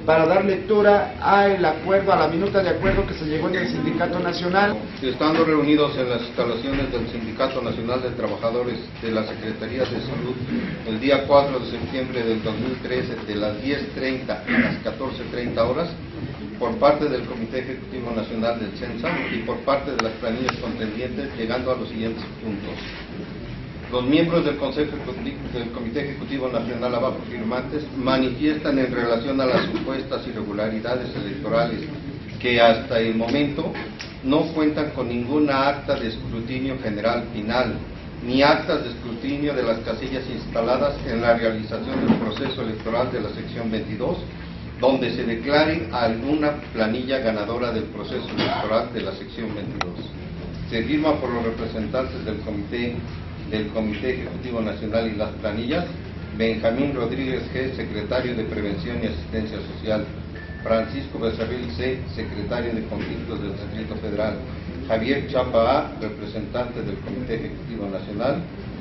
para dar lectura al acuerdo, a la minuta de acuerdo que se llegó en el Sindicato Nacional. Estando reunidos en las instalaciones del Sindicato Nacional de Trabajadores de la Secretaría de Salud el día 4 de septiembre del 2013 de las 10:30 a las 14:30 horas, por parte del Comité Ejecutivo Nacional del CENSA y por parte de las planillas contendientes, llegando a los siguientes puntos. Los miembros del Comité Ejecutivo Nacional abajo firmantes manifiestan en relación a las supuestas irregularidades electorales que hasta el momento no cuentan con ninguna acta de escrutinio general final, ni actas de escrutinio de las casillas instaladas en la realización del proceso electoral de la sección 22, donde se declare alguna planilla ganadora del proceso electoral de la sección 22. Se firma por los representantes del Comité Ejecutivo Nacional y las planillas: Benjamín Rodríguez G., secretario de Prevención y Asistencia Social; Francisco Becerril C., secretario de Conflictos del Distrito Federal; Javier Chapa A., representante del Comité Ejecutivo Nacional,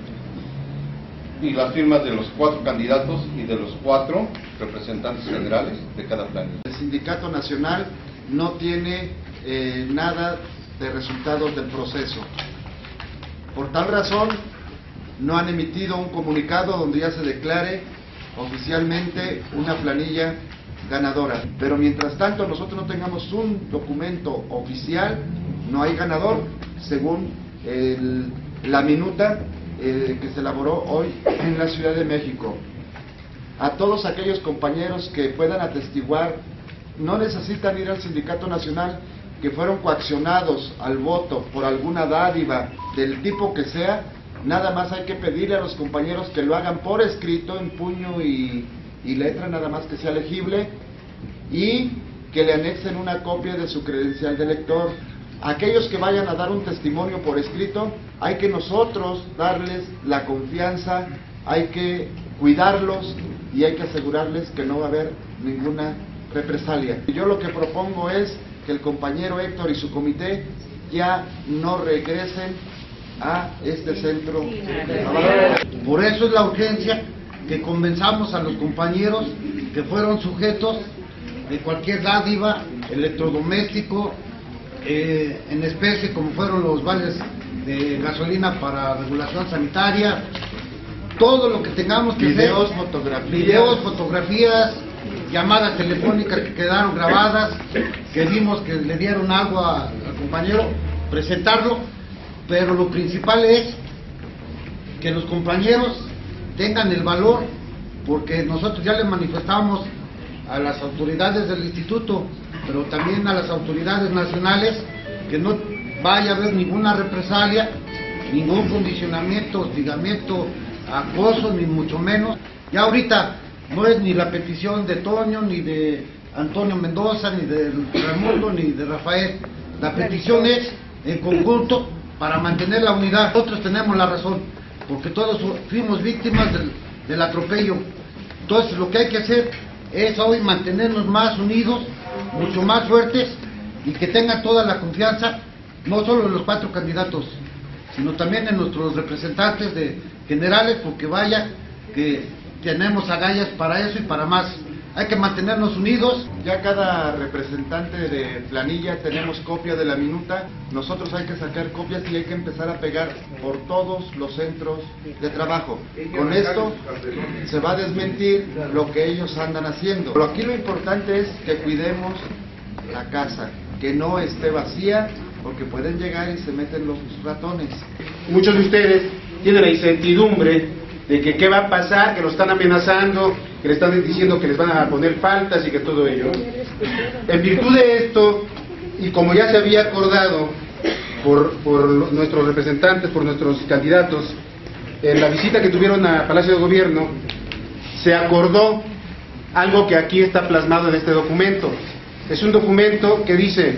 y las firmas de los 4 candidatos y de los 4 representantes generales de cada planilla. El Sindicato Nacional no tiene nada de resultados del proceso. Por tal razón, no han emitido un comunicado donde ya se declare oficialmente una planilla ganadora. Pero mientras tanto nosotros no tengamos un documento oficial, no hay ganador, según la minuta que se elaboró hoy en la Ciudad de México. A todos aquellos compañeros que puedan atestiguar, no necesitan ir al Sindicato Nacional, que fueron coaccionados al voto por alguna dádiva del tipo que sea. Nada más hay que pedirle a los compañeros que lo hagan por escrito, en puño y letra, nada más que sea legible, y que le anexen una copia de su credencial de elector. Aquellos que vayan a dar un testimonio por escrito, hay que nosotros darles la confianza, hay que cuidarlos y hay que asegurarles que no va a haber ninguna represalia. Yo lo que propongo es que el compañero Héctor y su comité ya no regresen a este centro. Por eso es la urgencia que convenzamos a los compañeros que fueron sujetos de cualquier dádiva, electrodoméstico, en especie, como fueron los vales de gasolina para regulación sanitaria, todo lo que tengamos que videos, hacer, fotografías, llamadas telefónicas que quedaron grabadas, que vimos que le dieron agua al compañero, presentarlo, pero lo principal es que los compañeros tengan el valor, porque nosotros ya le manifestamos a las autoridades del instituto, pero también a las autoridades nacionales, que no vaya a haber ninguna represalia, ningún condicionamiento, hostigamiento, acoso, ni mucho menos. Ya ahorita no es ni la petición de Toño, ni de Antonio Mendoza, ni de Raimundo, ni de Rafael. La petición es en conjunto para mantener la unidad. Nosotros tenemos la razón, porque todos fuimos víctimas del atropello. Entonces lo que hay que hacer es hoy mantenernos más unidos, mucho más fuertes, y que tengan toda la confianza, no solo en los 4 candidatos, sino también en nuestros representantes generales, porque vaya que tenemos agallas para eso y para más. Hay que mantenernos unidos. Ya cada representante de planilla tenemos copia de la minuta. Nosotros hay que sacar copias y hay que empezar a pegar por todos los centros de trabajo. Con esto se va a desmentir lo que ellos andan haciendo. Pero aquí lo importante es que cuidemos la casa, que no esté vacía, porque pueden llegar y se meten los ratones. Muchos de ustedes tienen la incertidumbre de que qué va a pasar, que lo están amenazando, que le están diciendo que les van a poner faltas y que todo ello. En virtud de esto, y como ya se había acordado por nuestros representantes, por nuestros candidatos, en la visita que tuvieron a Palacio de Gobierno, se acordó algo que aquí está plasmado en este documento. Es un documento que dice: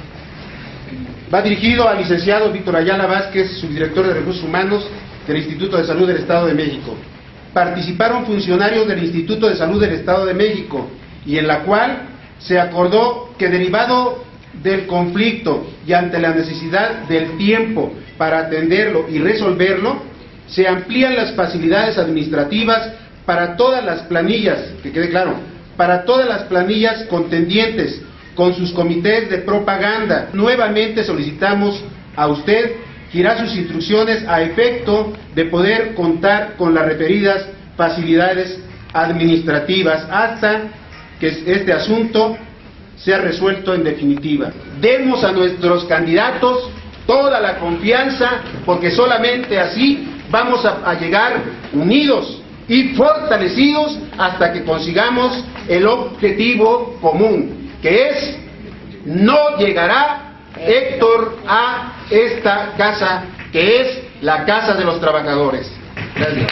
va dirigido al licenciado Víctor Ayala Vázquez, subdirector de Recursos Humanos del Instituto de Salud del Estado de México. Participaron funcionarios del Instituto de Salud del Estado de México, y en la cual se acordó que, derivado del conflicto y ante la necesidad del tiempo para atenderlo y resolverlo, se amplían las facilidades administrativas para todas las planillas, que quede claro, para todas las planillas contendientes, con sus comités de propaganda. Nuevamente solicitamos a usted que irá sus instrucciones a efecto de poder contar con las referidas facilidades administrativas hasta que este asunto sea resuelto en definitiva. Demos a nuestros candidatos toda la confianza, porque solamente así vamos a llegar unidos y fortalecidos hasta que consigamos el objetivo común, que es: no llegará Héctor a esta casa, que es la casa de los trabajadores. Gracias.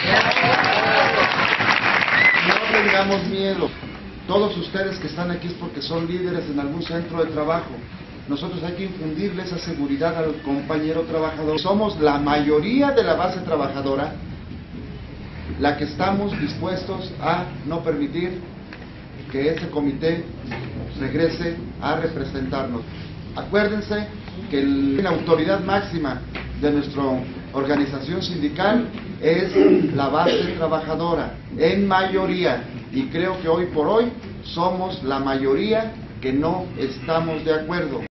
No tengamos miedo. Todos ustedes que están aquí es porque son líderes en algún centro de trabajo. Nosotros hay que infundirle esa seguridad al compañero trabajador. Somos la mayoría de la base trabajadora la que estamos dispuestos a no permitir que ese comité regrese a representarnos. Acuérdense que la autoridad máxima de nuestra organización sindical es la base trabajadora, en mayoría, y creo que hoy por hoy somos la mayoría que no estamos de acuerdo.